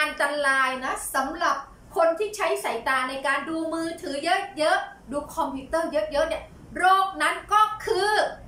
อันตรายนะสำหรับคนที่ใช้สายตาในการดูมือถือเยอะๆดูคอมพิวเตอร์เยอะๆเนี่ยโรคนั้นก็คือ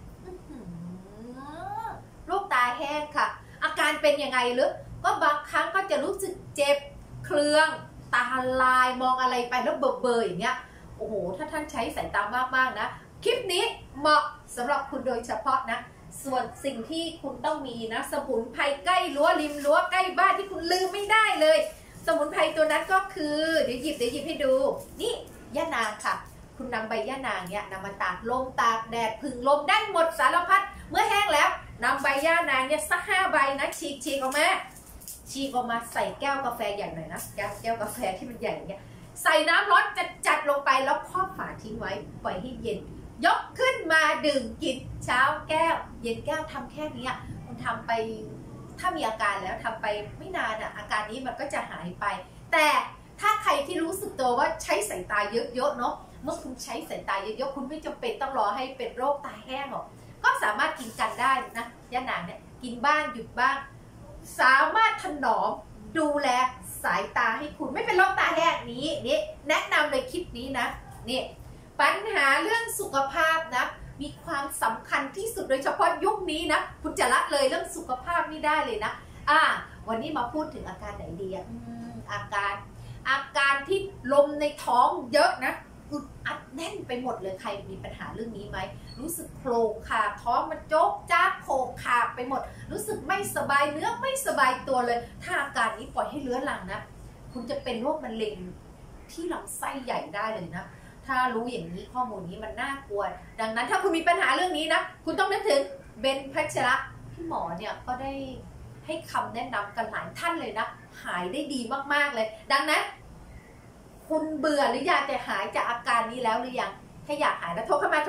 โรคตาแห้งค่ะอาการเป็นยังไงหรือก็บางครั้งก็จะรู้สึกเจ็บเครืองตาลายมองอะไรไปแล้วเบลอๆอย่างเงี้ยโอ้โหถ้าท่านใช้สายตามากๆนะคลิปนี้เหมาะสำหรับคุณโดยเฉพาะนะส่วนสิ่งที่คุณต้องมีนะสมุนไพรใกล้รั้วริมรั้วใกล้บ้านที่คุณลืมไม่ได้เลยสมุนไพรตัวนั้นก็คือเดี๋ยวหยิบให้ดูนี่ย่านางค่ะคุณนำใบย่านางเนี่ยนำมาตากลมตากแดดพึ่งลมได้หมดสารพัดเมื่อแห้งแล้วนำใบย่านางเนี่ยสัก5 ใบนะฉีกออกมาใส่แก้วกาแฟใหญ่หน่อยนะแก้วกาแฟที่มันใหญ่เนี่ยใส่น้ำร้อนจัดลงไปแล้วครอบฝาทิ้งไว้ปล่อยให้เย็นยกขึ้นมาดื่มกินเช้าแก้วเย็นแก้วทำแค่นี้คุณทำไปถ้ามีอาการแล้วทำไปไม่นานอาการนี้มันก็จะหายไปแต่ถ้าใครที่รู้สึกตัวว่าใช้สายตาเยอะๆเนาะเมื่อคุณใช้สายตาเยอะๆคุณไม่จำเป็นต้องรอให้เป็นโรคตาแห้งหรอกก็สามารถกินกันได้นะย่านางเนี่ยกินบ้างหยุดบ้างสามารถถนอมดูแลสายตาให้คุณไม่เป็นโรคตาแห้งนี้นี่แนะนำเลยคลิปนี้นะนี่ปัญหาเรื่องสุขภาพนะมีความสำคัญที่สุดโดยเฉพาะยุคนี้นะคุณจะละเลยเรื่องสุขภาพไม่ได้เลยนะวันนี้มาพูดถึงอาการไหนดีอาการที่ลมในท้องเยอะนะอึดอัดแน่นไปหมดเลยใครมีปัญหาเรื่องนี้ไหมรู้สึกโครงขาท้องมันโจ๊กจ้าโคกขาไปหมดรู้สึกไม่สบายเนื้อไม่สบายตัวเลยถ้าอาการนี้ปล่อยให้เลื้อรังนะคุณจะเป็นโรคมะเร็งที่ลำไส้ใหญ่ได้เลยนะถ้ารู้อย่างนี้ข้อมูลนี้มันน่ากลัวดังนั้นถ้าคุณมีปัญหาเรื่องนี้นะคุณต้องนึกถึงเบนพัชระพี่หมอเนี่ยก็ได้ให้คำแนะนำกันหลายท่านเลยนะหายได้ดีมากๆเลยดังนั้นคุณเบื่อหรืออยากจะหายจากอาการนี้แล้วหรือยังถ้าอยากหายแล้วโทรเข้ามา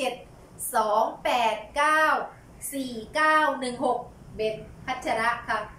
0972894916เบนพัชระค่ะ